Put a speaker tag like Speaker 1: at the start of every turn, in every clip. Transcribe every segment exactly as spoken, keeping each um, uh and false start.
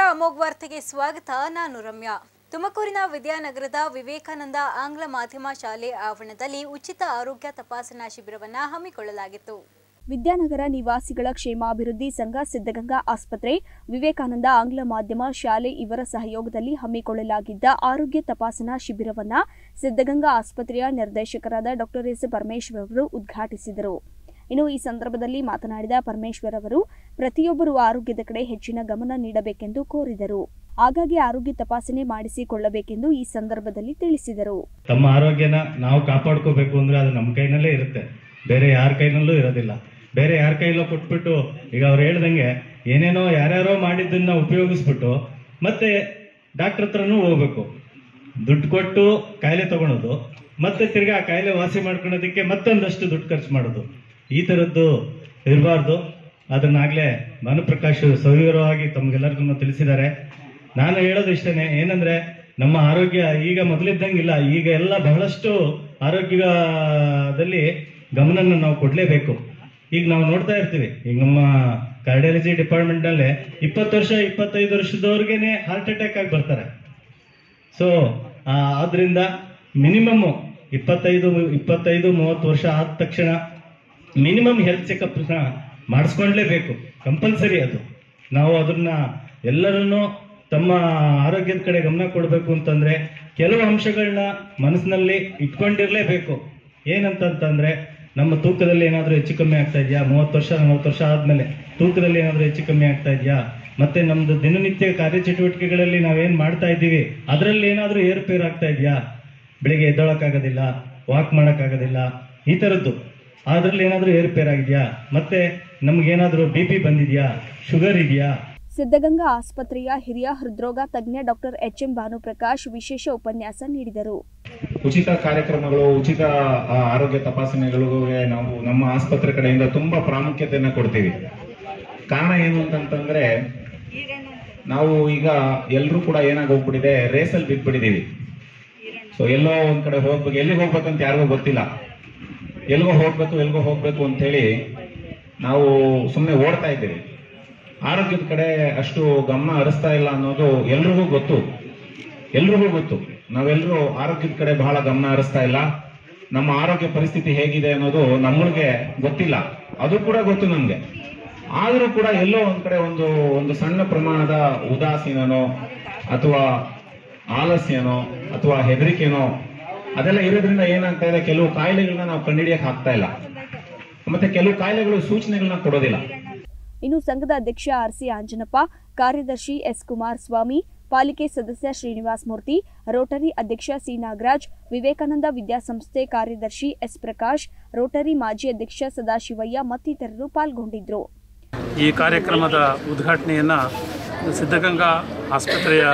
Speaker 1: ಅಮೋಘ್ ವಾರ್ತೆಗೆ ಸ್ವಾಗತ. ನಾನು ರಮ್ಯಾ. ತುಮಕೂರಿನ ವಿದ್ಯಾನಗರದ ವಿವೇಕಾನಂದ ಆಂಗ್ಲ ಮಾಧ್ಯಮ ಶಾಲೆ ಆವರಣದಲ್ಲಿ ಉಚಿತ ಆರೋಗ್ಯ ತಪಾಸಣಾ ಶಿಬಿರವನ್ನು ಹಮ್ಮಿಕೊಳ್ಳಲಾಗಿತ್ತು.
Speaker 2: ವಿದ್ಯಾನಗರ ನಿವಾಸಿಗಳ ಕ್ಷೇಮಾಭಿವೃದ್ಧಿ ಸಂಘ, ಸಿದ್ಧಗಂಗಾ ಆಸ್ಪತ್ರೆ, ವಿವೇಕಾನಂದ ಆಂಗ್ಲ ಮಾಧ್ಯಮ ಶಾಲೆ ಇವರ ಸಹಯೋಗದಲ್ಲಿ ಹಮ್ಮಿಕೊಳ್ಳಲಾಗಿದ್ದ ಆರೋಗ್ಯ ತಪಾಸಣಾ ಶಿಬಿರವನ್ನು ಸಿದ್ಧಗಂಗಾ ಆಸ್ಪತ್ರೆಯ ನಿರ್ದೇಶಕರಾದ ಡಾಕ್ಟರ್ ಎಸ್ ಪರಮೇಶ್ವರ್ ಅವರು ಉದ್ಘಾಟಿಸಿದರು. ಇನ್ನು ಈ ಸಂದರ್ಭದಲ್ಲಿ ಮಾತನಾಡಿದ ಪರಮೇಶ್ವರ್ ಅವರು ಪ್ರತಿಯೊಬ್ಬರು ಆರೋಗ್ಯದ ಕಡೆ ಹೆಚ್ಚಿನ ಗಮನ ನೀಡಬೇಕೆಂದು ಕೋರಿದರು. ಹಾಗಾಗಿ ಆರೋಗ್ಯ ತಪಾಸಣೆ ಮಾಡಿಸಿಕೊಳ್ಳಬೇಕೆಂದು ಈ ಸಂದರ್ಭದಲ್ಲಿ ತಿಳಿಸಿದರು.
Speaker 3: ತಮ್ಮ ಆರೋಗ್ಯನ ನಾವು ಕಾಪಾಡ್ಕೋಬೇಕು ಅಂದ್ರೆ ಅದು ನಮ್ಮ ಕೈನಲ್ಲೇ ಇರುತ್ತೆ, ಬೇರೆ ಯಾರ ಕೈನಲ್ಲೂ ಇರೋದಿಲ್ಲ. ಬೇರೆ ಯಾರ ಕೈಲೋ ಕೊಟ್ಬಿಟ್ಟು ಈಗ ಅವ್ರು ಹೇಳ್ದಂಗೆ ಏನೇನೋ ಯಾರ್ಯಾರೋ ಮಾಡಿದ್ದನ್ನ ಉಪಯೋಗಿಸ್ಬಿಟ್ಟು ಮತ್ತೆ ಡಾಕ್ಟರ್ ಹತ್ರನೂ ಹೋಗ್ಬೇಕು, ದುಡ್ಡು ಕೊಟ್ಟು ಕಾಯಿಲೆ ತಗೊಳೋದು, ಮತ್ತೆ ತಿರ್ಗಾ ಆ ಕಾಯಿಲೆ ವಾಸಿ ಮಾಡ್ಕೊಳೋದಕ್ಕೆ ಮತ್ತೊಂದಷ್ಟು ದುಡ್ಡು ಖರ್ಚು ಮಾಡೋದು, ಈ ತರದ್ದು ಇರಬಾರ್ದು. ಅದನ್ನಾಗ್ಲೇ ಭಾನುಪ್ರಕಾಶ್ ಸವಿವರವಾಗಿ ತಮ್ಗೆಲ್ಲರಿಗೂ ತಿಳಿಸಿದ್ದಾರೆ. ನಾನು ಹೇಳೋದು ಇಷ್ಟನೇ, ಏನಂದ್ರೆ ನಮ್ಮ ಆರೋಗ್ಯ ಈಗ ಮೊದಲಿದ್ದಂಗಿಲ್ಲ. ಈಗ ಎಲ್ಲ ಬಹಳಷ್ಟು ಆರೋಗ್ಯದಲ್ಲಿ ಗಮನನ ನಾವು ಕೊಡ್ಲೇಬೇಕು. ಈಗ ನಾವು ನೋಡ್ತಾ ಇರ್ತೀವಿ, ಈಗ ನಮ್ಮ ಕಾರ್ಡಿಯಾಲಜಿ ಡಿಪಾರ್ಟ್ಮೆಂಟ್ ನಲ್ಲಿ ಇಪ್ಪತ್ತು ವರ್ಷ ಇಪ್ಪತ್ತೈದು ವರ್ಷದವ್ರಿಗೇನೆ ಹಾರ್ಟ್ ಅಟ್ಯಾಕ್ ಆಗಿ ಬರ್ತಾರೆ. ಸೊ ಆದ್ರಿಂದ ಮಿನಿಮಮ್ ಇಪ್ಪತ್ತೈದು ಇಪ್ಪತ್ತೈದು ಮೂವತ್ತು ವರ್ಷ ಆದ ತಕ್ಷಣ ಮಿನಿಮಮ್ ಹೆಲ್ತ್ ಚೆಕಪ್ ಮಾಡಿಸ್ಕೊಂಡ್ಲೇಬೇಕು, ಕಂಪಲ್ಸರಿ. ಅದು ನಾವು ಅದನ್ನ ಎಲ್ಲರನ್ನೂ ತಮ್ಮ ಆರೋಗ್ಯದ ಕಡೆ ಗಮನ ಕೊಡಬೇಕು ಅಂತಂದ್ರೆ ಕೆಲವು ಅಂಶಗಳನ್ನ ಮನಸ್ಸಿನಲ್ಲಿ ಇಟ್ಕೊಂಡಿರ್ಲೇಬೇಕು. ಏನಂತಂದ್ರೆ ನಮ್ಮ ತೂಕದಲ್ಲಿ ಏನಾದ್ರೂ ಹೆಚ್ಚು ಕಮ್ಮಿ ಆಗ್ತಾ ಇದೆಯಾ, ಮೂವತ್ತು ವರ್ಷ ನಲವತ್ತು ವರ್ಷ ಆದ್ಮೇಲೆ ತೂಕದಲ್ಲಿ ಏನಾದ್ರೂ ಹೆಚ್ಚು ಕಮ್ಮಿ ಆಗ್ತಾ ಇದೆಯಾ, ಮತ್ತೆ ನಮ್ದು ದಿನನಿತ್ಯ ಕಾರ್ಯಚಟುವಟಿಕೆಗಳಲ್ಲಿ ನಾವೇನ್ ಮಾಡ್ತಾ ಇದ್ದೀವಿ ಅದರಲ್ಲಿ ಏನಾದ್ರೂ ಏರುಪೇರು ಆಗ್ತಾ ಇದೆಯಾ, ಬೆಳಿಗ್ಗೆ ಎದ್ದೊಳಕ್ಕಾಗೋದಿಲ್ಲ, ವಾಕ್ ಮಾಡೋಕ್ಕಾಗೋದಿಲ್ಲ, ಈ ತರದ್ದು ಅದ್ರಲ್ಲಿ ಏನಾದ್ರೂ ಏರುಪೇರಾಗಿದ್ಯಾ, ಮತ್ತೆ ನಮ್ಗೇನಾದ್ರೂ ಬಿ ಪಿ ಬಂದಿದ್ಯಾ, ಶುಗರ್ ಇದೆಯಾ.
Speaker 2: ಸಿದ್ಧಗಂಗಾ ಆಸ್ಪತ್ರೆಯ ಹಿರಿಯ ಹೃದ್ರೋಗ ತಜ್ಞ ಡಾಕ್ಟರ್ ಎಚ್ ಎಂ ಭಾನುಪ್ರಕಾಶ್ ವಿಶೇಷ ಉಪನ್ಯಾಸ ನೀಡಿದರು.
Speaker 4: ಉಚಿತ ಕಾರ್ಯಕ್ರಮಗಳು, ಉಚಿತ ಆರೋಗ್ಯ ತಪಾಸಣೆಗಳಿಗೆ ನಾವು ನಮ್ಮ ಆಸ್ಪತ್ರೆ ಕಡೆಯಿಂದ ತುಂಬಾ ಪ್ರಾಮುಖ್ಯತೆಯನ್ನ ಕೊಡ್ತೀವಿ. ಕಾರಣ ಏನು ಅಂತಂತಂದ್ರೆ ನಾವು ಈಗ ಎಲ್ಲರೂ ಕೂಡ ಏನಾಗಿ ಹೋಗ್ಬಿಟ್ಟಿದೆ, ರೇಸಲ್ಲಿ ಬಿದ್ಬಿಟ್ಟಿದೀವಿ. ಸೊ ಎಲ್ಲೋ ಒಂದ್ ಕಡೆ ಹೋಗ್ಬೇಕು, ಎಲ್ಲಿಗೆ ಹೋಗ್ಬೇಕಂತ ಯಾರಿಗೂ ಗೊತ್ತಿಲ್ಲ. ಎಲ್ಗೋ ಹೋಗ್ಬೇಕು ಎಲ್ಗೋ ಹೋಗ್ಬೇಕು ಅಂತ ಹೇಳಿ ನಾವು ಸುಮ್ಮನೆ ಓಡ್ತಾ ಇದ್ದೀವಿ. ಆರೋಗ್ಯದ ಕಡೆ ಅಷ್ಟು ಗಮನ ಹರಿಸ್ತಾ ಇಲ್ಲ ಅನ್ನೋದು ಎಲ್ರಿಗೂ ಗೊತ್ತು ಎಲ್ರಿಗೂ ಗೊತ್ತು ನಾವೆಲ್ಲರೂ ಆರೋಗ್ಯದ ಕಡೆ ಬಹಳ ಗಮನ ಹರಿಸ್ತಾ ಇಲ್ಲ. ನಮ್ಮ ಆರೋಗ್ಯ ಪರಿಸ್ಥಿತಿ ಹೇಗಿದೆ ಅನ್ನೋದು ನಮ್ಮಳಿಗೆ ಗೊತ್ತಿಲ್ಲ, ಅದು ಕೂಡ ಗೊತ್ತು ನಮ್ಗೆ. ಆದ್ರೂ ಕೂಡ ಎಲ್ಲೋ ಒಂದ್ ಕಡೆ ಒಂದು ಒಂದು ಸಣ್ಣ ಪ್ರಮಾಣದ ಉದಾಸೀನನೋ ಅಥವಾ ಆಲಸ್ಯನೋ ಅಥವಾ ಹೆದರಿಕೆನೋ ಅದೆಲ್ಲ ಇರೋದ್ರಿಂದ ಏನಾಗ್ತಾ ಇದೆ, ಕೆಲವು ಕಾಯಿಲೆಗಳನ್ನ ನಾವು ಕಂಡುಹಿಡಿಯಕ್ ಆಗ್ತಾ ಇಲ್ಲ, ಮತ್ತೆ ಕೆಲವು ಕಾಯಿಲೆಗಳು ಸೂಚನೆಗಳನ್ನ ಕೊಡೋದಿಲ್ಲ.
Speaker 2: ಇನ್ನು ಸಂಘದ ಅಧ್ಯಕ್ಷ ಆರ್ ಸಿ ಆಂಜನಪ್ಪ, ಕಾರ್ಯದರ್ಶಿ ಎಸ್ ಕುಮಾರ್ ಸ್ವಾಮಿ, ಪಾಲಿಕೆ ಸದಸ್ಯ ಶ್ರೀನಿವಾಸ್ ಮೂರ್ತಿ, ರೋಟರಿ ಅಧ್ಯಕ್ಷ ಸಿ ನಾಗರಾಜ್, ವಿವೇಕಾನಂದ ವಿದ್ಯಾಸಂಸ್ಥೆ ಕಾರ್ಯದರ್ಶಿ ಎಸ್ ಪ್ರಕಾಶ್, ರೋಟರಿ ಮಾಜಿ ಅಧ್ಯಕ್ಷ ಸದಾಶಿವಯ್ಯ ಮತ್ತಿತರರು ಪಾಲ್ಗೊಂಡಿದ್ದರು.
Speaker 5: ಈ ಕಾರ್ಯಕ್ರಮದ ಉದ್ಘಾಟನೆಯನ್ನು ಸಿದ್ಧಗಂಗಾ ಆಸ್ಪತ್ರೆಯ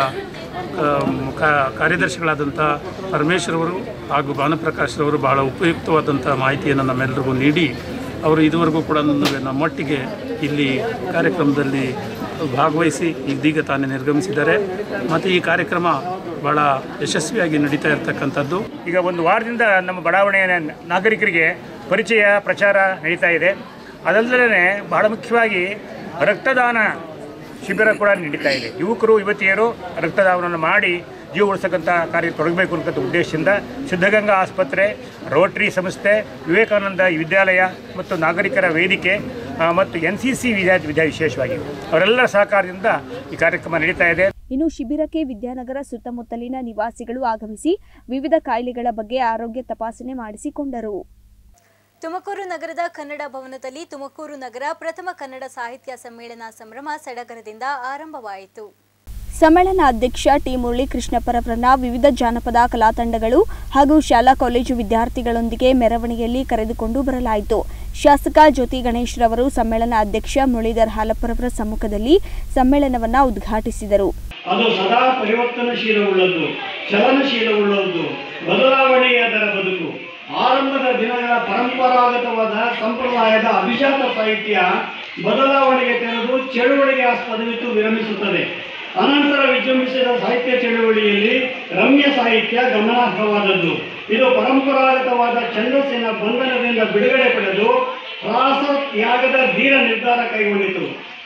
Speaker 5: ಕಾರ್ಯದರ್ಶಿಗಳಾದಂಥ ಪರಮೇಶ್ವರವರು ಹಾಗೂ ಭಾನುಪ್ರಕಾಶ್ರವರು ಬಹಳ ಉಪಯುಕ್ತವಾದಂಥ ಮಾಹಿತಿಯನ್ನು ನಮ್ಮೆಲ್ಲರಿಗೂ ನೀಡಿ ಅವರು ಇದುವರೆಗೂ ಕೂಡ ನಮ್ಮೊಟ್ಟಿಗೆ ಇಲ್ಲಿ ಕಾರ್ಯಕ್ರಮದಲ್ಲಿ ಭಾಗವಹಿಸಿ ಇದೀಗ ತಾನೇ ನಿರ್ಗಮಿಸಿದ್ದಾರೆ. ಮತ್ತು ಈ ಕಾರ್ಯಕ್ರಮ ಭಾಳ ಯಶಸ್ವಿಯಾಗಿ ನಡೀತಾ ಇರತಕ್ಕಂಥದ್ದು.
Speaker 6: ಈಗ ಒಂದು ವಾರದಿಂದ ನಮ್ಮ ಬಡಾವಣೆಯ ನಾಗರಿಕರಿಗೆ ಪರಿಚಯ ಪ್ರಚಾರ ನಡೀತಾ ಇದೆ. ಅದಲ್ಲದೆ ಬಹಳ ಮುಖ್ಯವಾಗಿ ರಕ್ತದಾನ ಶಿಬಿರ ಕೂಡ ನಡೀತಾ ಇದೆ. ಯುವಕರು ಯುವತಿಯರು ರಕ್ತದಾನವನ್ನು ಮಾಡಿ ಜೀವ ಉಳಿಸಕ್ಕಂಥ ಕಾರ್ಯ ತೊಡಗಬೇಕು ಅನ್ನೋಂಥ ಉದ್ದೇಶದಿಂದ ಸಿದ್ಧಗಂಗಾ ಆಸ್ಪತ್ರೆ, ರೋಟರಿ ಸಂಸ್ಥೆ, ವಿವೇಕಾನಂದ ವಿದ್ಯಾಲಯ ಮತ್ತು ನಾಗರಿಕರ ವೇದಿಕೆ ಮತ್ತು ಎನ್ ಸಿ ಸಿ ವಿದ್ಯಾರ್ಥಿ ವಿದ್ಯಾ ವಿಶೇಷವಾಗಿ ಅವರೆಲ್ಲರ ಸಹಕಾರದಿಂದ ಈ ಕಾರ್ಯಕ್ರಮ ನಡೀತಾ ಇದೆ.
Speaker 2: ಇನ್ನು ಶಿಬಿರಕ್ಕೆ ವಿದ್ಯಾನಗರ ಸುತ್ತಮುತ್ತಲಿನ ನಿವಾಸಿಗಳು ಆಗಮಿಸಿ ವಿವಿಧ ಕಾಯಿಲೆಗಳ ಬಗ್ಗೆ ಆರೋಗ್ಯ ತಪಾಸಣೆ ಮಾಡಿಸಿಕೊಂಡರು.
Speaker 1: ತುಮಕೂರು ನಗರದ ಕನ್ನಡ ಭವನದಲ್ಲಿ ತುಮಕೂರು ನಗರ ಪ್ರಥಮ ಕನ್ನಡ ಸಾಹಿತ್ಯ ಸಮ್ಮೇಳನ ಸಂಭ್ರಮ ಸಡಗರದಿಂದ ಆರಂಭವಾಯಿತು.
Speaker 2: ಸಮ್ಮೇಳನ ಅಧ್ಯಕ್ಷ ಟಿ ಮುರಳಿ ಕೃಷ್ಣಪ್ಪರವರನ್ನ ವಿವಿಧ ಜಾನಪದ ಕಲಾ ತಂಡಗಳು ಹಾಗೂ ಶಾಲಾ ಕಾಲೇಜು ವಿದ್ಯಾರ್ಥಿಗಳೊಂದಿಗೆ ಮೆರವಣಿಗೆಯಲ್ಲಿ ಕರೆದುಕೊಂಡು ಬರಲಾಯಿತು. ಶಾಸಕ ಜ್ಯೋತಿ ಗಣೇಶ್ ರವರು ಸಮ್ಮೇಳನ ಅಧ್ಯಕ್ಷ ಮುರಳೀಧರ್ ಹಾಲಪ್ಪರವರ ಸಮ್ಮುಖದಲ್ಲಿ ಸಮ್ಮೇಳನವನ್ನ ಉದ್ಘಾಟಿಸಿದರು.
Speaker 7: ಅದು ಸದಾ ಪರಿವರ್ತನಶೀಲವುಳ್ಳದ್ದು, ಚಲನಶೀಲವುಳ್ಳದ್ದು, ಬದಲಾವಣೆಯದರ ಬದುಕು. ಆರಂಭದ ದಿನಗಳ ಪರಂಪರಾಗತವಾದ ಸಂಪ್ರದಾಯದ ಅಭಿಜಾತ ಸಾಹಿತ್ಯ ಬದಲಾವಣೆಗೆ ತೆರೆದು ಚಳುವಳಿಗೆ ಆಸ್ಪದವಿತ್ತು ವಿರಮಿಸುತ್ತದೆ. ಅನಂತರ ವಿಜೃಂಭಿಸಿದ ಸಾಹಿತ್ಯ ಚಳುವಳಿಯಲ್ಲಿ ರಮ್ಯ ಸಾಹಿತ್ಯ ಗಮನಾರ್ಹವಾದದ್ದು. ಇದು ಪರಂಪರಾಗತವಾದ ಛಂದಸ್ಸಿನ ಬಂಧನದಿಂದ ಬಿಡುಗಡೆ ಪಡೆದು ಪ್ರಾಸ ತ್ಯಾಗದ ಧೀರ ನಿರ್ಧಾರ ಕೈಗೊಂಡಿತು.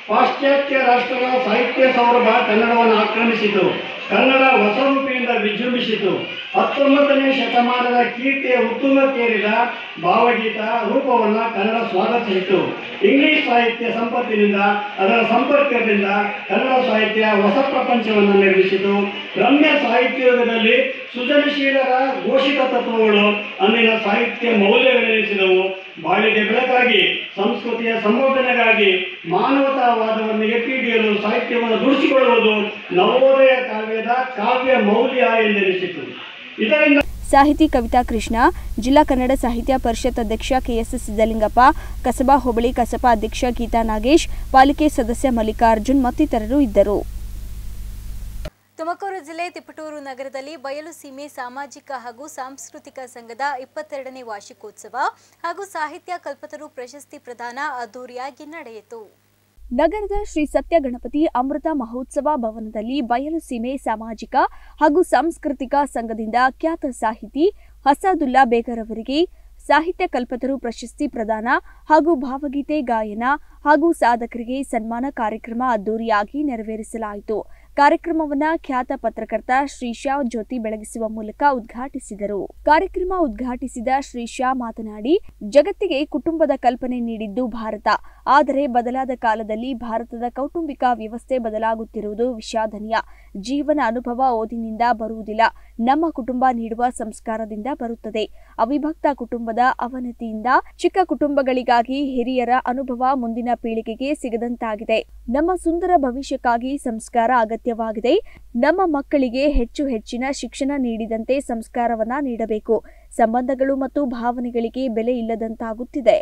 Speaker 7: ಪಾಶ್ಚಾತ್ಯ ರಾಷ್ಟ್ರಗಳ ಸಾಹಿತ್ಯ ಸೌರಭ ಕನ್ನಡವನ್ನು ಆಕ್ರಮಿಸಿತು. ಕನ್ನಡ ಹೊಸ ರೂಪಿಯಿಂದ ವಿಜೃಂಭಿಸಿತು. ಹತ್ತೊಂಬತ್ತನೇ ಶತಮಾನದ ಕೀರ್ತಿಯ ಉತ್ತುಂಗಕ್ಕೇರಿದ ಭಾವಗೀತ ರೂಪವನ್ನು ಕನ್ನಡ ಸ್ವಾಗತಿಸಿತು. ಇಂಗ್ಲಿಷ್ ಸಾಹಿತ್ಯ ಸಂಪತ್ತಿನಿಂದ ಅದರ ಸಂಪರ್ಕದಿಂದ ಕನ್ನಡ ಸಾಹಿತ್ಯ ಹೊಸ ಪ್ರಪಂಚವನ್ನು ನಿರ್ಮಿಸಿತು. ರಮ್ಯ ಸಾಹಿತ್ಯದಲ್ಲಿ ಸೃಜನಶೀಲರ ಘೋಷಿತ ತತ್ವಗಳು ಅಂದಿನ ಸಾಹಿತ್ಯ ಮೌಲ್ಯಗಳೆನಿಸಿದವು. ಬಾಳಿಗೆ ಬೆಳಕಾಗಿ ಸಂಸ್ಕೃತಿಯ ಸಂವರ್ಧನೆಗಾಗಿ ಮಾನವತಾವಾದವನ್ನು ಎತ್ತಿ ಹಿಡಿಯಲು ಸಾಹಿತ್ಯವನ್ನು ದುಡಿಸಿಕೊಳ್ಳುವುದು ನವೋದಯ ಕಾವ್ಯದ ಕಾವ್ಯ ಮೌಲ್ಯ ಎಂದೆನಿಸಿತು. ಇದರಿಂದ
Speaker 2: ಸಾಹಿತಿ ಕವಿತಾ ಕೃಷ್ಣ, ಜಿಲ್ಲಾ ಕನ್ನಡ ಸಾಹಿತ್ಯ ಪರಿಷತ್ ಅಧ್ಯಕ್ಷ ಕೆಎಸ್ ಸಿದ್ದಲಿಂಗಪ್ಪ, ಕಸಬಾ ಹೋಬಳಿ ಕಸಬಾ ಅಧ್ಯಕ್ಷ ಗೀತಾ ನಾಗೇಶ್, ಪಾಲಿಕೆ ಸದಸ್ಯ ಮಲ್ಲಿಕಾರ್ಜುನ್ ಮತ್ತಿತರರು ಇದ್ದರು.
Speaker 1: ತುಮಕೂರು ಜಿಲ್ಲೆ ತಿಪಟೂರು ನಗರದಲ್ಲಿ ಬಯಲು ಸೀಮೆ ಸಾಮಾಜಿಕ ಹಾಗೂ ಸಾಂಸ್ಕೃತಿಕ ಸಂಘದ ಇಪ್ಪತ್ತೆರಡನೇ ವಾರ್ಷಿಕೋತ್ಸವ ಹಾಗೂ ಸಾಹಿತ್ಯ ಕಲ್ಪತರು ಪ್ರಶಸ್ತಿ ಪ್ರದಾನ ಅದ್ದೂರಿಯಾಗಿ ನಡೆಯಿತು.
Speaker 2: ನಗರದ ಶ್ರೀ ಸತ್ಯ ಗಣಪತಿ ಅಮೃತ ಮಹೋತ್ಸವ ಭವನದಲ್ಲಿ ಬಯಲು ಸೀಮೆ ಸಾಮಾಜಿಕ ಹಾಗೂ ಸಾಂಸ್ಕೃತಿಕ ಸಂಘದಿಂದ ಖ್ಯಾತ ಸಾಹಿತಿ ಹಸಾದುಲ್ಲಾ ಬೇಗರ್ ಅವರಿಗೆ ಸಾಹಿತ್ಯ ಕಲ್ಪತರು ಪ್ರಶಸ್ತಿ ಪ್ರದಾನ ಹಾಗೂ ಭಾವಗೀತೆ ಗಾಯನ ಹಾಗೂ ಸಾಧಕರಿಗೆ ಸನ್ಮಾನ ಕಾರ್ಯಕ್ರಮ ಅದ್ದೂರಿಯಾಗಿ ನೆರವೇರಿಸಲಾಯಿತು. ಕಾರ್ಯಕ್ರಮವನ್ನು ಖ್ಯಾತ ಪತ್ರಕರ್ತ ಶ್ರೀಶಾ ಜ್ಯೋತಿ ಬೆಳಗಿಸುವ ಮೂಲಕ ಉದ್ಘಾಟಿಸಿದರು. ಕಾರ್ಯಕ್ರಮ ಉದ್ಘಾಟಿಸಿದ ಶ್ರೀಶಾ ಮಾತನಾಡಿ, ಜಗತ್ತಿಗೆ ಕುಟುಂಬದ ಕಲ್ಪನೆ ನೀಡಿದ್ದು ಭಾರತ. ಆದರೆ ಬದಲಾದ ಕಾಲದಲ್ಲಿ ಭಾರತದ ಕೌಟುಂಬಿಕ ವ್ಯವಸ್ಥೆ ಬದಲಾಗುತ್ತಿರುವುದು ವಿಷಾದನೀಯ. ಜೀವನ ಅನುಭವ ಓದಿನಿಂದ ಬರುವುದಿಲ್ಲ, ನಮ್ಮ ಕುಟುಂಬ ನೀಡುವ ಸಂಸ್ಕಾರದಿಂದ ಬರುತ್ತದೆ. ಅವಿಭಕ್ತ ಕುಟುಂಬದ ಅವನತಿಯಿಂದ ಚಿಕ್ಕ ಕುಟುಂಬಗಳಿಗಾಗಿ ಹಿರಿಯರ ಅನುಭವ ಮುಂದಿನ ಪೀಳಿಗೆಗೆ ಸಿಗದಂತಾಗಿದೆ. ನಮ್ಮ ಸುಂದರ ಭವಿಷ್ಯಕ್ಕಾಗಿ ಸಂಸ್ಕಾರ ಅಗತ್ಯವಾಗಿದೆ. ನಮ್ಮ ಮಕ್ಕಳಿಗೆ ಹೆಚ್ಚು ಹೆಚ್ಚಿನ ಶಿಕ್ಷಣ ನೀಡಿದಂತೆ ಸಂಸ್ಕಾರವನ್ನ ನೀಡಬೇಕು. ಸಂಬಂಧಗಳು ಮತ್ತು ಭಾವನೆಗಳಿಗೆ ಬೆಲೆ ಇಲ್ಲದಂತಾಗುತ್ತಿದೆ.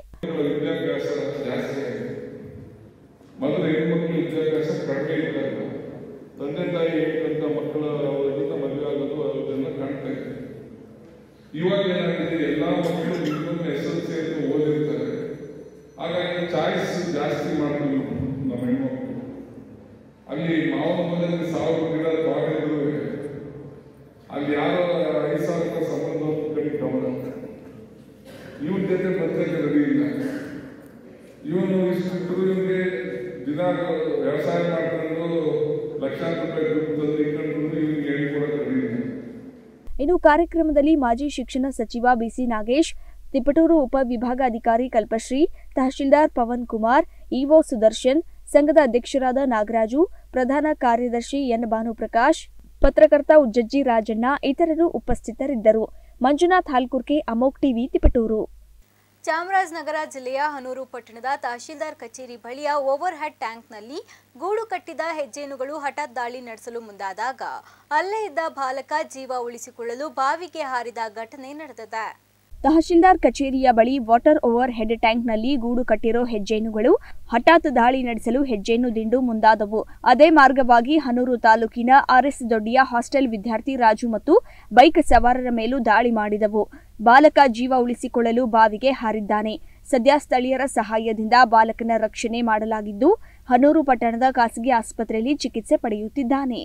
Speaker 8: ಮೊದಲು ಹೆಣ್ಮಕ್ಳು ವಿದ್ಯಾಭ್ಯಾಸ ಕಡಿಮೆ ಇದ್ದಾಗ ತಂದೆ ತಾಯಿ ಹೇಳ್ತಂತ ಮಕ್ಕಳ ಅವರಿಂದ ಮದುವೆ ಆಗೋದು ಅದನ್ನ ಕಾಣ್ತಾ ಇದೆ. ಇವಾಗ ಏನಾಗಿದೆ, ಎಲ್ಲಾ ಮಕ್ಕಳು ಇನ್ನೊಂದು ಎಸ್ ಎಲ್ ಸಿ ಅಂತ ಓದಿರ್ತಾರೆ. ಹಾಗಾಗಿ ಚಾಯ್ಸ್ ಜಾಸ್ತಿ ಮಾಡ್ತೀವಿ ನಮ್ಮ ಹೆಣ್ಮಕ್ಳು. ಅಲ್ಲಿ ಮಾವನ ಮನೆಯಲ್ಲಿ ಸಾವಿರ ಗಿಡ ತೋಟಗಳು ಅಲ್ಲಿ ಯಾರೋ ಐದು ಸಾವಿರ ರೂಪಾಯಿ ಸಂಬಂಧ ಕಡೆ ಗಮನ. ಇವನ ಜೊತೆ ಬದುಕಕ್ಕೆ ರೆಡಿ ಇಲ್ಲ. ಇವನು ಇಷ್ಟು ಇವನಿಗೆ ದಿನ ವ್ಯವಸಾಯ ಮಾಡ್ಕೊಂಡು ಲಕ್ಷಾಂತರ ರೂಪಾಯಿ ದುಡ್ಡು ತಂದು ಇಟ್ಕೊಂಡು ಇವನಿಗೆ ಹೇಳಿಕೊಡಕ್ಕೆ ರೆಡಿ ಇಲ್ಲ.
Speaker 2: ಇನ್ನು ಕಾರ್ಯಕ್ರಮದಲ್ಲಿ ಮಾಜಿ ಶಿಕ್ಷಣ ಸಚಿವ ಬಿಸಿ ನಾಗೇಶ್, ತಿಪಟೂರು ಉಪವಿಭಾಗಾಧಿಕಾರಿ ಕಲ್ಪಶ್ರೀ, ತಹಶೀಲ್ದಾರ್ ಪವನ್ ಕುಮಾರ್, ಇಒ ಸುದರ್ಶನ್, ಸಂಘದ ಅಧ್ಯಕ್ಷರಾದ ನಾಗರಾಜು, ಪ್ರಧಾನ ಕಾರ್ಯದರ್ಶಿ ಎನ್ ಭಾನುಪ್ರಕಾಶ್, ಪತ್ರಕರ್ತ ಉಜ್ಜಜ್ಜಿ ರಾಜಣ್ಣ ಇತರರು ಉಪಸ್ಥಿತರಿದ್ದರು. ಮಂಜುನಾಥ್ ಹಾಲ್ಕುರ್ಕೆ, ಅಮೋಕ್ ಟಿವಿ, ತಿಪಟೂರು.
Speaker 1: ಚಾಮರಾಜನಗರ ಜಿಲ್ಲೆಯ ಹನೂರು ಪಟ್ಟಣದ ತಹಶೀಲ್ದಾರ್ ಕಚೇರಿ ಬಳಿಯ ಓವರ್ ಹೆಡ್ ಟ್ಯಾಂಕ್ನಲ್ಲಿ ಗೂಡು ಕಟ್ಟಿದ ಹೆಜ್ಜೇನುಗಳು ಹಠಾತ್ ದಾಳಿ ನಡೆಸಲು ಮುಂದಾದಾಗ ಅಲ್ಲೇ ಇದ್ದ ಬಾಲಕ ಜೀವ ಉಳಿಸಿಕೊಳ್ಳಲು ಬಾವಿಗೆ ಹಾರಿದ ಘಟನೆ ನಡೆದಿದೆ.
Speaker 2: ತಹಶೀಲ್ದಾರ್ ಕಚೇರಿಯ ಬಳಿ ವಾಟರ್ ಓವರ್ ಹೆಡ್ ಟ್ಯಾಂಕ್ನಲ್ಲಿ ಗೂಡು ಕಟ್ಟಿರೋ ಹೆಜ್ಜೇನುಗಳು ಹಠಾತ್ ದಾಳಿ ನಡೆಸಲು ಹೆಜ್ಜೇನು ದಿಂಡು ಮುಂದಾದವು. ಅದೇ ಮಾರ್ಗವಾಗಿ ಹನೂರು ತಾಲೂಕಿನ ಆರ್ಎಸ್ ದೊಡ್ಡಿಯ ಹಾಸ್ಟೆಲ್ ವಿದ್ಯಾರ್ಥಿ ರಾಜು ಮತ್ತು ಬೈಕ್ ಸವಾರರ ಮೇಲೂ ದಾಳಿ ಮಾಡಿದವು. ಬಾಲಕ ಜೀವ ಉಳಿಸಿಕೊಳ್ಳಲು ಬಾವಿಗೆ ಹಾರಿದ್ದಾನೆ. ಸದ್ಯ ಸ್ಥಳೀಯರ ಸಹಾಯದಿಂದ ಬಾಲಕನ ರಕ್ಷಣೆ ಮಾಡಲಾಗಿದ್ದು ಹನೂರು ಪಟ್ಟಣದ ಖಾಸಗಿ ಆಸ್ಪತ್ರೆಯಲ್ಲಿ ಚಿಕಿತ್ಸೆ ಪಡೆಯುತ್ತಿದ್ದಾನೆ.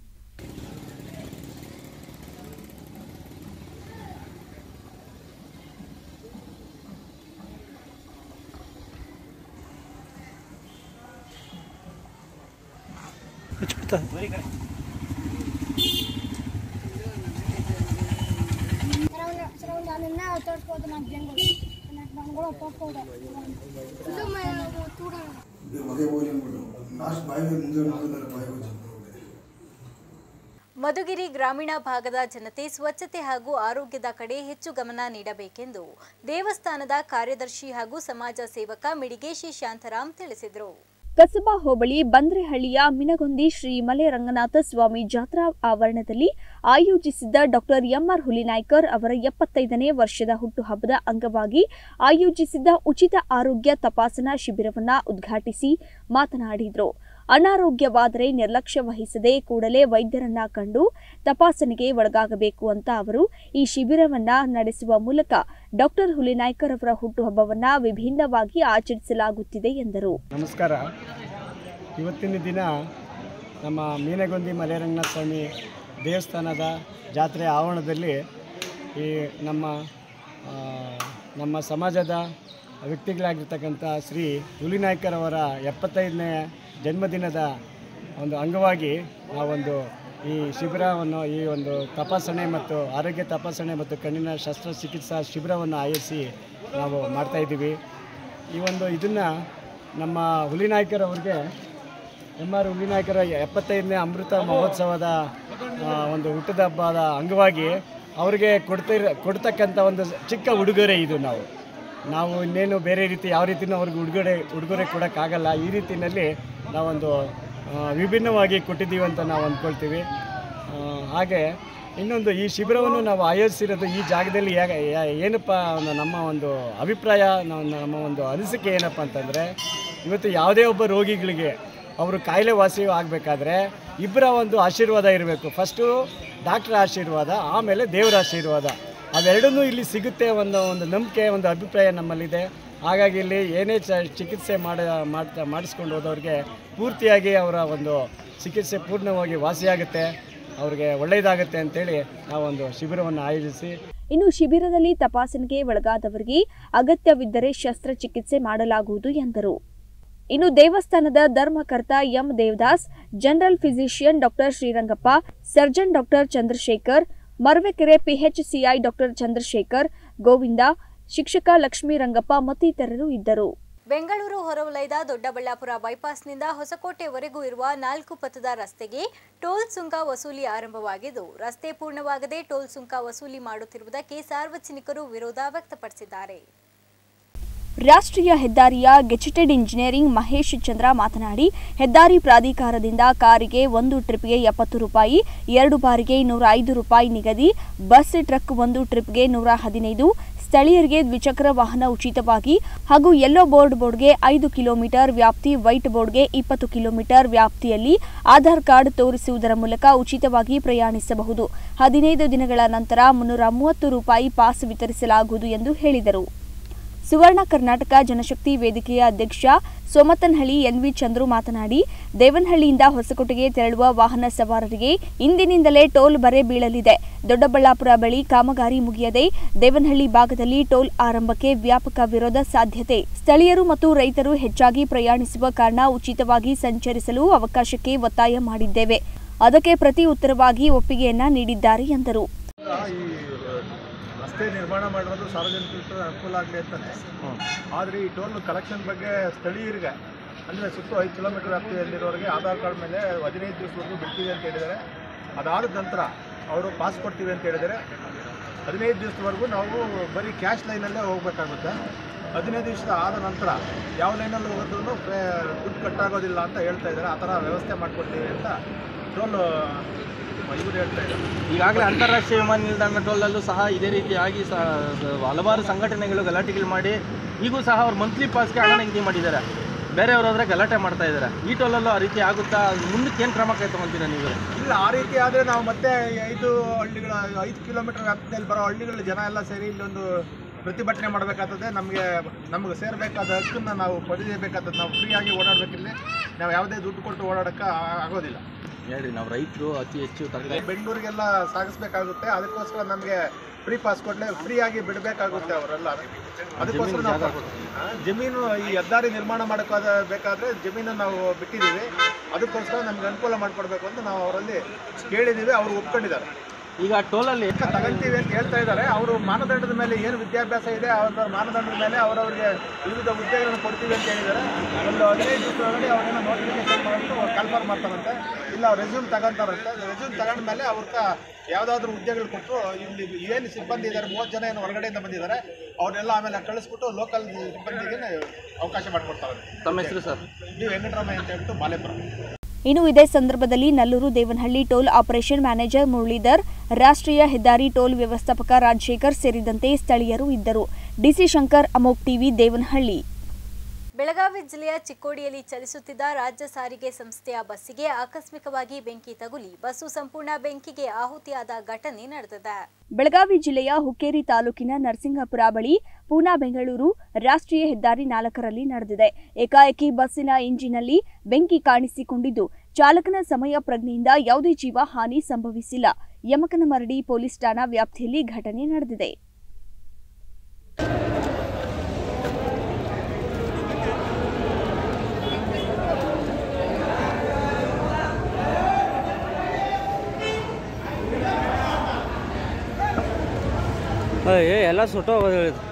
Speaker 1: ಮಧುಗಿರಿ ಗ್ರಾಮೀಣ ಭಾಗದ ಜನತೆ ಸ್ವಚ್ಛತೆ ಹಾಗೂ ಆರೋಗ್ಯದ ಕಡೆ ಹೆಚ್ಚು ಗಮನ ನೀಡಬೇಕೆಂದು ದೇವಸ್ಥಾನದ ಕಾರ್ಯದರ್ಶಿ ಹಾಗೂ ಸಮಾಜ ಸೇವಕ ಮಿಡಿಗೇಶಿ ಶಾಂತರಾಮ್ ತಿಳಿಸಿದರು.
Speaker 2: ಕಸಬಾ ಹೋಬಳಿ ಬಂದ್ರೆಹಳ್ಳಿಯ ಮಿನಗೊಂದಿ ಶ್ರೀ ಮಲೆ ರಂಗನಾಥ ಸ್ವಾಮಿ ಜಾತ್ರಾ ಆವರಣದಲ್ಲಿ ಆಯೋಜಿಸಿದ್ದ ಡಾಕ್ಟರ್ ಎಂಆರ್ ಹುಲಿನಾಯ್ಕರ್ ಅವರ ಎಪ್ಪತ್ತೈದನೇ ವರ್ಷದ ಹುಟ್ಟುಹಬ್ಬದ ಅಂಗವಾಗಿ ಆಯೋಜಿಸಿದ್ದ ಉಚಿತ ಆರೋಗ್ಯ ತಪಾಸಣಾ ಶಿಬಿರವನ್ನು ಉದ್ಘಾಟಿಸಿ ಮಾತನಾಡಿದರು. ಅನಾರೋಗ್ಯವಾದರೆ ನಿರ್ಲಕ್ಷ್ಯ ವಹಿಸದೆ ಕೂಡಲೇ ವೈದ್ಯರನ್ನ ಕಂಡು ತಪಾಸಣೆಗೆ ಒಳಗಾಗಬೇಕು ಅಂತ ಅವರು ಈ ಶಿಬಿರವನ್ನ ನಡೆಸುವ ಮೂಲಕ ಡಾಕ್ಟರ್ ಹುಲಿನಾಯ್ಕರ್ ಅವರ ಹುಟ್ಟುಹಬ್ಬವನ್ನ ವಿಭಿನ್ನವಾಗಿ ಆಚರಿಸಲಾಗುತ್ತಿದೆ ಎಂದರು.
Speaker 9: ನಮಸ್ಕಾರ. ಇವತ್ತಿನ ದಿನ ನಮ್ಮ ಮೀನಗೊಂದಿ ಮಲೆರಂಗನಾಥ ಸ್ವಾಮಿ ದೇವಸ್ಥಾನದ ಜಾತ್ರೆ ಆವರಣದಲ್ಲಿ ಈ ನಮ್ಮ ನಮ್ಮ ಸಮಾಜದ ವ್ಯಕ್ತಿಗಳಾಗಿರ್ತಕ್ಕಂಥ ಶ್ರೀ ಹುಲಿನಾಯ್ಕರವರ ಎಪ್ಪತ್ತೈದನೇ ಜನ್ಮದಿನದ ಒಂದು ಅಂಗವಾಗಿ ನಾವೊಂದು ಈ ಶಿಬಿರವನ್ನು ಈ ಒಂದು ತಪಾಸಣೆ ಮತ್ತು ಆರೋಗ್ಯ ತಪಾಸಣೆ ಮತ್ತು ಕಣ್ಣಿನ ಶಸ್ತ್ರಚಿಕಿತ್ಸಾ ಶಿಬಿರವನ್ನು ಆಯೋಜಿಸಿ ನಾವು ಮಾಡ್ತಾಯಿದ್ದೀವಿ. ಈ ಒಂದು ಇದನ್ನು ನಮ್ಮ ಹುಲಿನಾಯ್ಕರವ್ರಿಗೆ ಎಮ್ ಆರ್ ಹುಲಿನಾಯ್ಕರ ಎಪ್ಪತ್ತೈದನೇ ಅಮೃತ ಮಹೋತ್ಸವದ ಒಂದು ಹುಟ್ಟದ ಹಬ್ಬದ ಅಂಗವಾಗಿ ಅವರಿಗೆ ಕೊಡ್ತಿರ ಕೊಡ್ತಕ್ಕಂಥ ಒಂದು ಚಿಕ್ಕ ಉಡುಗೊರೆ ಇದು. ನಾವು ನಾವು ಇನ್ನೇನು ಬೇರೆ ರೀತಿ ಯಾವ ರೀತಿಯೂ ಅವ್ರಿಗೆ ಉಡುಗೊರೆ ಉಡುಗೊರೆ ಕೊಡೋಕ್ಕಾಗಲ್ಲ. ಈ ರೀತಿಯಲ್ಲಿ ನಾವೊಂದು ವಿಭಿನ್ನವಾಗಿ ಕೊಟ್ಟಿದ್ದೀವಿ ಅಂತ ನಾವು ಅಂದ್ಕೊಳ್ತೀವಿ. ಹಾಗೆ ಇನ್ನೊಂದು ಈ ಶಿಬಿರವನ್ನು ನಾವು ಆಯೋಜಿಸಿರೋದು ಈ ಜಾಗದಲ್ಲಿ ಯಾಕೆ ಏನಪ್ಪ ನಮ್ಮ ಒಂದು ಅಭಿಪ್ರಾಯ, ನಮ್ಮ ಒಂದು ಅನಿಸಿಕೆ ಏನಪ್ಪ ಅಂತಂದರೆ, ಇವತ್ತು ಯಾವುದೇ ಒಬ್ಬ ರೋಗಿಗಳಿಗೆ ಅವರು ಕಾಯಿಲೆ ವಾಸಿ ಆಗಬೇಕಾದ್ರೆ ಇಬ್ಬರ ಒಂದು ಆಶೀರ್ವಾದ ಇರಬೇಕು. ಫಸ್ಟು ಡಾಕ್ಟ್ರ ಆಶೀರ್ವಾದ, ಆಮೇಲೆ ದೇವರ ಆಶೀರ್ವಾದ. ಅವೆರಡನ್ನೂ ಇಲ್ಲಿ ಸಿಗುತ್ತೆ ಒಂದು ಒಂದು ನಂಬಿಕೆ, ಒಂದು ಅಭಿಪ್ರಾಯ ನಮ್ಮಲ್ಲಿದೆ. ಹಾಗಾಗಿ ಇಲ್ಲಿ ಏನೇ ಚ ಚಿಕಿತ್ಸೆ ಮಾಡಿ ಮಾಡ್ತಾ ಮಾಡಿಸ್ಕೊಂಡು ಹೋದವ್ರಿಗೆ ಪೂರ್ತಿಯಾಗಿ ಅವರ ಒಂದು ಚಿಕಿತ್ಸೆ ಪೂರ್ಣವಾಗಿ ವಾಸಿಯಾಗುತ್ತೆ, ಅವ್ರಿಗೆ ಒಳ್ಳೆಯದಾಗುತ್ತೆ ಅಂತೇಳಿ ನಾವೊಂದು ಶಿಬಿರವನ್ನು ಆಯೋಜಿಸಿ.
Speaker 2: ಇನ್ನು ಶಿಬಿರದಲ್ಲಿ ತಪಾಸಣೆಗೆ ಒಳಗಾದವರಿಗೆ ಅಗತ್ಯವಿದ್ದರೆ ಶಸ್ತ್ರಚಿಕಿತ್ಸೆ ಮಾಡಲಾಗುವುದು ಎಂದರು. ಇನ್ನು ದೇವಸ್ಥಾನದ ಧರ್ಮಕರ್ತ M Devadas, general physician doctor Srirangappa, surgeon doctor Chandrashekar, Maravekere ಪಿಎಚ್ಸಿಐ ಡಾಕ್ಟರ್ ಚಂದ್ರಶೇಖರ್, ಗೋವಿಂದ, ಶಿಕ್ಷಕ ಲಕ್ಷ್ಮೀ ರಂಗಪ್ಪ ಮತ್ತಿತರರು ಇದ್ದರು.
Speaker 1: ಬೆಂಗಳೂರು ಹೊರವಲಯದ ದೊಡ್ಡಬಳ್ಳಾಪುರ ಬೈಪಾಸ್ನಿಂದ ಹೊಸಕೋಟೆವರೆಗೂ ಇರುವ ನಾಲ್ಕು ಪಥದ ರಸ್ತೆಗೆ ಟೋಲ್ ಸುಂಕ ವಸೂಲಿ ಆರಂಭವಾಗಿದ್ದು, ರಸ್ತೆ ಪೂರ್ಣವಾಗದೆ ಟೋಲ್ ಸುಂಕ ವಸೂಲಿ ಮಾಡುತ್ತಿರುವುದಕ್ಕೆ ಸಾರ್ವಜನಿಕರು ವಿರೋಧ ವ್ಯಕ್ತಪಡಿಸಿದ್ದಾರೆ.
Speaker 2: ರಾಷ್ಟ್ರೀಯ ಹೆದ್ದಾರಿಯ ಗೆಜೆಟೆಡ್ ಇಂಜಿನಿಯರಿಂಗ್ ಮಹೇಶ್ ಚಂದ್ರ ಮಾತನಾಡಿ, ಹೆದ್ದಾರಿ ಪ್ರಾಧಿಕಾರದಿಂದ ಕಾರಿಗೆ ಒಂದು ಟ್ರಿಪ್ಗೆ ಎಪ್ಪತ್ತು ರೂಪಾಯಿ, ಎರಡು ಬಾರಿಗೆ ನೂರ ಐದು ರೂಪಾಯಿ ನಿಗದಿ, ಬಸ್ ಟ್ರಕ್ ಒಂದು ಟ್ರಿಪ್ಗೆ ನೂರ ಹದಿನೈದು, ಸ್ಥಳೀಯರಿಗೆ ದ್ವಿಚಕ್ರ ವಾಹನ ಉಚಿತವಾಗಿ ಹಾಗೂ ಯೆಲ್ಲೋ ಬೋರ್ಡ್ ಬೋರ್ಡ್ಗೆ ಐದು ಕಿಲೋಮೀಟರ್ ವ್ಯಾಪ್ತಿ, ವೈಟ್ ಬೋರ್ಡ್ಗೆ ಇಪ್ಪತ್ತು ಕಿಲೋಮೀಟರ್ ವ್ಯಾಪ್ತಿಯಲ್ಲಿ ಆಧಾರ್ ಕಾರ್ಡ್ ತೋರಿಸುವುದರ ಮೂಲಕ ಉಚಿತವಾಗಿ ಪ್ರಯಾಣಿಸಬಹುದು. ಹದಿನೈದು ದಿನಗಳ ನಂತರ ಮುನ್ನೂರ ಮೂವತ್ತು ರೂಪಾಯಿ ಪಾಸ್ ವಿತರಿಸಲಾಗುವುದು ಎಂದು ಹೇಳಿದರು. ಸುವರ್ಣ ಕರ್ನಾಟಕ ಜನಶಕ್ತಿ ವೇದಿಕೆಯ ಅಧ್ಯಕ್ಷ ಸೋಮತನಹಳ್ಳಿ ಎನ್ವಿ ಚಂದ್ರು ಮಾತನಾಡಿ, ದೇವನಹಳ್ಳಿಯಿಂದ ಹೊಸಕೋಟೆಗೆ ತೆರಳುವ ವಾಹನ ಸವಾರರಿಗೆ ಇಂದಿನಿಂದಲೇ ಟೋಲ್ ಬರೆ ಬೀಳಲಿದೆ. ದೊಡ್ಡಬಳ್ಳಾಪುರ ಬಳಿ ಕಾಮಗಾರಿ ಮುಗಿಯದೆ ದೇವನಹಳ್ಳಿ ಭಾಗದಲ್ಲಿ ಟೋಲ್ ಆರಂಭಕ್ಕೆ ವ್ಯಾಪಕ ವಿರೋಧ ಸಾಧ್ಯತೆ. ಸ್ಥಳೀಯರು ಮತ್ತು ರೈತರು ಹೆಚ್ಚಾಗಿ ಪ್ರಯಾಣಿಸುವ ಕಾರಣ ಉಚಿತವಾಗಿ ಸಂಚರಿಸಲು ಅವಕಾಶಕ್ಕೆ ಒತ್ತಾಯ ಮಾಡಿದ್ದೇವೆ. ಅದಕ್ಕೆ ಪ್ರತಿ ಉತ್ತರವಾಗಿ ಒಪ್ಪಿಗೆಯನ್ನ ನೀಡಿದ್ದಾರೆ ಎಂದರು.
Speaker 10: ರಸ್ತೆ ನಿರ್ಮಾಣ ಮಾಡಿರೋದು ಸಾರ್ವಜನಿಕರಿಗೆ ಅನುಕೂಲ ಆಗಲಿ ಅಂತಾನೆ. ಆದರೆ ಈ ಟೋಲ್ ಕಲೆಕ್ಷನ್ ಬಗ್ಗೆ ಸ್ಥಳೀಯರಿಗೆ ಅಂದರೆ ಸುತ್ತು ಐದು ಕಿಲೋಮೀಟರ್ ವ್ಯಾಪ್ತಿಯಲ್ಲಿರೋರಿಗೆ ಆಧಾರ್ ಕಾರ್ಡ್ ಮೇಲೆ ಹದಿನೈದು ದಿವಸವರೆಗೂ ಬಿಡ್ತೀವಿ ಅಂತ ಹೇಳಿದ್ದಾರೆ. ಅದಾದ ನಂತರ ಅವರು ಪಾಸ್ ಕೊಡ್ತೀವಿ ಅಂತ ಹೇಳಿದರೆ ಹದಿನೈದು ದಿವಸದವರೆಗೂ ನಾವು ಬರೀ ಕ್ಯಾಶ್ ಲೈನಲ್ಲೇ ಹೋಗಬೇಕಾಗುತ್ತೆ. ಹದಿನೈದು ದಿವಸದ ಆದ ನಂತರ ಯಾವ ಲೈನಲ್ಲಿ ಹೋಗೋದ್ರೂ ದುಡ್ಡು ಕಟ್ಟಾಗೋದಿಲ್ಲ ಅಂತ ಹೇಳ್ತಾ ಇದ್ದಾರೆ. ಆ ಥರ ವ್ಯವಸ್ಥೆ ಮಾಡಿಕೊಡ್ತೀವಿ ಅಂತ ಟೋಲ್ ಇವರು ಹೇಳ್ತಾ ಇದ್ದಾರೆ.
Speaker 11: ಈಗಾಗಲೇ ಅಂತಾರಾಷ್ಟ್ರೀಯ ವಿಮಾನ ನಿಲ್ದಾಣ ಟೋಲಲ್ಲೂ ಸಹ ಇದೇ ರೀತಿಯಾಗಿ ಸಹ ಹಲವಾರು ಸಂಘಟನೆಗಳು ಗಲಾಟೆಗಳು ಮಾಡಿ ಈಗೂ ಸಹ ಅವ್ರು ಮಂತ್ಲಿ ಪಾಸ್ಗೆ ಹಣ ನಿಗದಿ ಮಾಡಿದ್ದಾರೆ. ಬೇರೆಯವರಾದರೆ ಗಲಾಟೆ ಮಾಡ್ತಾ ಇದ್ದಾರೆ. ಈ ಟೋಲಲ್ಲೂ ಆ ರೀತಿ ಆಗುತ್ತಾ? ಮುಂದಕ್ಕೆ ಏನು ಕ್ರಮ ಕೈ ತೊಗೊಳ್ತೀರಾ ನೀವು?
Speaker 10: ಇಲ್ಲ, ಆ ರೀತಿ ಆದರೆ ನಾವು ಮತ್ತೆ ಐದು ಹಳ್ಳಿಗಳ ಐದು ಕಿಲೋಮೀಟರ್ ವ್ಯಾಪ್ತಿಯಲ್ಲಿ ಬರೋ ಹಳ್ಳಿಗಳ ಜನ ಎಲ್ಲ ಸೇರಿ ಇಲ್ಲೊಂದು ಪ್ರತಿಭಟನೆ ಮಾಡಬೇಕಾಗ್ತದೆ. ನಮಗೆ ನಮಗೆ ಸೇರಬೇಕಾದ ಹಕ್ಕನ್ನು ನಾವು ಪಡೆಯಬೇಕಾಗ್ತದೆ. ನಾವು ಫ್ರೀಯಾಗಿ ಓಡಾಡಬೇಕಿಲ್ಲಿ, ನಾವು ಯಾವುದೇ ದುಡ್ಡು ಕೊಟ್ಟು ಓಡಾಡೋಕ್ಕೆ ಆಗೋದಿಲ್ಲ.
Speaker 11: ಹೇಳಿ, ನಾವು ರೈತರು ಅತಿ ಹೆಚ್ಚು ತರಕಾರಿ
Speaker 10: ಬೆಂಗಳೂರಿಗೆಲ್ಲ ಸಾಗಿಸ್ಬೇಕಾಗುತ್ತೆ. ಅದಕ್ಕೋಸ್ಕರ ನಮಗೆ ಫ್ರೀ ಪಾಸ್ ಕೊಡಲೇ ಫ್ರೀಯಾಗಿ ಬಿಡಬೇಕಾಗುತ್ತೆ ಅವರೆಲ್ಲ. ಅದಕ್ಕೋಸ್ಕರ ನಾವು ಜಮೀನು ಈ ಹೆದ್ದಾರಿ ನಿರ್ಮಾಣ ಮಾಡೋಕ್ಕಾದ ಬೇಕಾದರೆ ಜಮೀನು ನಾವು ಬಿಟ್ಟಿದ್ದೀವಿ. ಅದಕ್ಕೋಸ್ಕರ ನಮ್ಗೆ ಅನುಕೂಲ ಮಾಡಿಕೊಡ್ಬೇಕು ಅಂತ ನಾವು ಅವರಲ್ಲಿ ಕೇಳಿದ್ದೀವಿ. ಅವರು ಒಪ್ಕೊಂಡಿದ್ದಾರೆ.
Speaker 11: ಈಗ ಟೋಲಲ್ಲಿ
Speaker 10: ತಗೊಳ್ತೀವಿ ಅಂತ ಹೇಳ್ತಾ ಇದ್ದಾರೆ. ಅವರು ಮಾನದಂಡದ ಮೇಲೆ ಏನು ವಿದ್ಯಾಭ್ಯಾಸ ಇದೆ ಅವರ ಮಾನದಂಡದ ಮೇಲೆ ಅವರವರಿಗೆ ವಿವಿಧ ಹುದ್ದೆಗಳನ್ನು ಕೊಡ್ತೀವಿ ಅಂತ ಹೇಳಿದ್ದಾರೆ. ಒಂದು ಹದಿನೈದು ದಿವಸದೊಳಗಡೆ ಅವ್ರನ್ನ ನೋಟಿಫಿಕೇಶನ್ ಮಾಡಿಬಿಟ್ಟು ಕನ್ಫರ್ಮ್ ಮಾಡ್ತಾರಂತೆ. ಇಲ್ಲ ಅವ್ರು ರೆಸ್ಯೂಮ್ ತಗೊಂತಾರಂತೆ. ರೆಸ್ಯೂಮ್ ತಗೊಂಡ ಮೇಲೆ ಅವ್ರಿಗೆ ಯಾವುದಾದ್ರೂ ಹುದ್ದೆಗಳು ಕೊಟ್ಟು ಇಲ್ಲಿ ಏನು ಸಿಬ್ಬಂದಿ ಇದ್ದಾರೆ, ಮೂವತ್ತು ಜನ ಏನು ಹೊರಗಡೆಯಿಂದ ಬಂದಿದ್ದಾರೆ, ಅವ್ರನ್ನೆಲ್ಲ ಆಮೇಲೆ ಕಳಿಸ್ಬಿಟ್ಟು ಲೋಕಲ್ ಸಿಬ್ಬಂದಿಗೆ ಅವಕಾಶ ಮಾಡಿಕೊಡ್ತಾರೆ.
Speaker 11: ತಮ್ಮ ಹೆಸರು ಸರ್?
Speaker 10: ನೀವು ವೆಂಕಟರಾಮಯ್ಯ ಅಂತ ಹೇಳ್ಬಿಟ್ಟು ಮಾಲೇಪುರ.
Speaker 2: ಇನ್ನು ಇದೇ ಸಂದರ್ಭದಲ್ಲಿ Nallur Devanahalli toll operation manager Muralidhar, ರಾಷ್ಟ್ರೀಯ ಹೆದ್ದಾರಿ ಟೋಲ್ ವ್ಯವಸ್ಥಾಪಕ ರಾಜಶೇಖರ್ ಸೇರಿದಂತೆ ಸ್ಥಳೀಯರು ಇದ್ದರು. ಡಿಸಿ ಶಂಕರ್, ಅಮೋಕ್ ಟಿವಿ, ದೇವನಹಳ್ಳಿ.
Speaker 1: ಬೆಳಗಾವಿ ಜಿಲ್ಲೆಯ ಚಿಕ್ಕೋಡಿಯಲ್ಲಿ ಚಲಿಸುತ್ತಿದ್ದ ರಾಜ್ಯ ಸಾರಿಗೆ ಸಂಸ್ಥೆಯ ಬಸ್ಸಿಗೆ ಆಕಸ್ಮಿಕವಾಗಿ ಬೆಂಕಿ ತಗುಲಿ ಬಸ್ಸು ಸಂಪೂರ್ಣ ಬೆಂಕಿಗೆ ಆಹುತಿಯಾದ ಘಟನೆ ನಡೆದಿದೆ.
Speaker 2: ಬೆಳಗಾವಿ ಜಿಲ್ಲೆಯ ಹುಕ್ಕೇರಿ ತಾಲೂಕಿನ ನರಸಿಂಗಪುರ ಬಳಿ ಪೂನಾ ಬೆಂಗಳೂರು ರಾಷ್ಟ್ರೀಯ ಹೆದ್ದಾರಿ ನಾಲ್ಕರಲ್ಲಿ ನಡೆದಿದೆ. ಏಕಾಏಕಿ ಬಸ್ಸಿನ ಇಂಜಿನ್ನಲ್ಲಿ ಬೆಂಕಿ ಕಾಣಿಸಿಕೊಂಡಿದ್ದು, ಚಾಲಕನ ಸಮಯ ಪ್ರಜ್ಞೆಯಿಂದ ಯಾವುದೇ ಜೀವ ಹಾನಿ ಸಂಭವಿಸಿಲ್ಲ. ಯಮಕನಮರಡಿ ಪೊಲೀಸ್ ಠಾಣಾ ವ್ಯಾಪ್ತಿಯಲ್ಲಿ ಘಟನೆ ನಡೆದಿದೆ.
Speaker 12: ಎಲ್ಲ ಸುಟ್ಟು ಹೋಗೋದು ಹೇಳಿದ್ರು.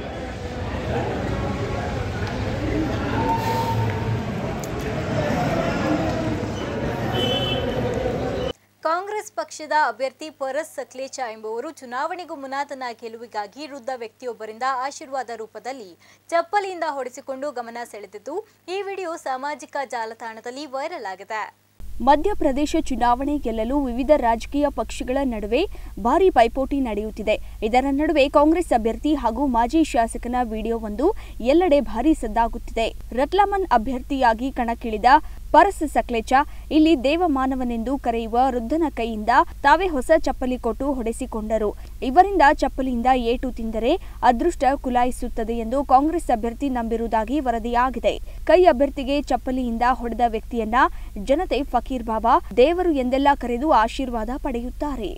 Speaker 1: ಕಾಂಗ್ರೆಸ್ ಪಕ್ಷದ ಅಭ್ಯರ್ಥಿ ಪರಸ್ ಸಕ್ಲೇಚ ಎಂಬುವರು ಚುನಾವಣೆಗೂ ಮುನ್ನ ತನ್ನ ಗೆಲುವಿಗಾಗಿ ವೃದ್ಧ ವ್ಯಕ್ತಿಯೊಬ್ಬರಿಂದ ಆಶೀರ್ವಾದ ರೂಪದಲ್ಲಿ ಚಪ್ಪಲಿಯಿಂದ ಹೊಡೆಸಿಕೊಂಡು ಗಮನ ಸೆಳೆದಿದ್ದು ಈ ವಿಡಿಯೋ ಸಾಮಾಜಿಕ ಜಾಲತಾಣದಲ್ಲಿ ವೈರಲ್ ಆಗಿದೆ.
Speaker 2: ಮಧ್ಯಪ್ರದೇಶ ಚುನಾವಣೆ ಗೆಲ್ಲಲು ವಿವಿಧ ರಾಜಕೀಯ ಪಕ್ಷಗಳ ನಡುವೆ ಭಾರೀ ಪೈಪೋಟಿ ನಡೆಯುತ್ತಿದೆ. ಇದರ ನಡುವೆ ಕಾಂಗ್ರೆಸ್ ಅಭ್ಯರ್ಥಿ ಹಾಗೂ ಮಾಜಿ ಶಾಸಕನ ವಿಡಿಯೋವೊಂದು ಎಲ್ಲೆಡೆ ಭಾರೀ ಸದ್ದಾಗುತ್ತಿದೆ. ರತ್ಲಾಮನ್ ಅಭ್ಯರ್ಥಿಯಾಗಿ ಕಣಕ್ಕಿಳಿದ ಪರಸ್ ಸಕ್ಲೇಚ ಇಲ್ಲಿ ದೇವಮಾನವನೆಂದು ಕರೆಯುವ ವೃದ್ಧನ ಕೈಯಿಂದ ತಾವೇ ಹೊಸ ಚಪ್ಪಲಿ ಕೊಟ್ಟು ಹೊಡೆಸಿಕೊಂಡರು. ಇವರಿಂದ ಚಪ್ಪಲಿಯಿಂದ ಏಟು ತಿಂದರೆ ಅದೃಷ್ಟ ಕುಲಾಯಿಸುತ್ತದೆ ಎಂದು ಕಾಂಗ್ರೆಸ್ ಅಭ್ಯರ್ಥಿ ನಂಬಿರುವುದಾಗಿ ವರದಿಯಾಗಿದೆ. ಕೈ ಅಭ್ಯರ್ಥಿಗೆ ಚಪ್ಪಲಿಯಿಂದ ಹೊಡೆದ ವ್ಯಕ್ತಿಯನ್ನ ಜನತೆ ಫಕೀರ್ ಬಾಬಾ, ದೇವರು ಎಂದೆಲ್ಲ ಕರೆದು ಆಶೀರ್ವಾದ ಪಡೆಯುತ್ತಾರೆ.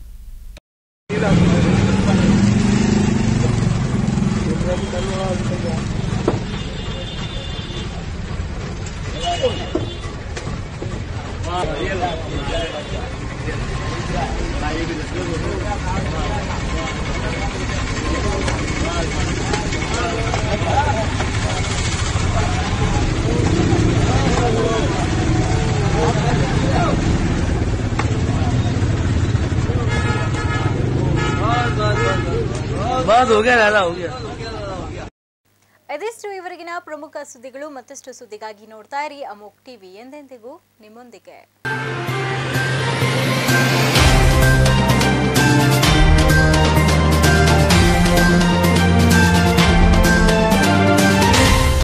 Speaker 12: बस हो गया दादा हो गया.
Speaker 1: ಇದಿಷ್ಟು ಇವರೆಗಿನ ಪ್ರಮುಖ ಸುದ್ದಿಗಳು. ಮತ್ತಷ್ಟು ಸುದ್ದಿಗಾಗಿ ನೋಡ್ತಾ ಇರಿ ಅಮೋಕ್ ಟಿವಿ, ಎಂದೆಂದಿಗೂ ನಿಮ್ಮೊಂದಿಗೆ.